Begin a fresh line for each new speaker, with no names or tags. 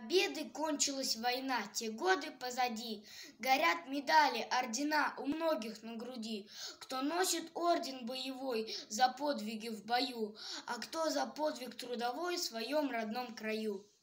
Победой кончилась война, те годы позади. Горят медали, ордена у многих на груди. Кто носит орден боевой за подвиги в бою, а кто за подвиг трудовой в своем родном краю.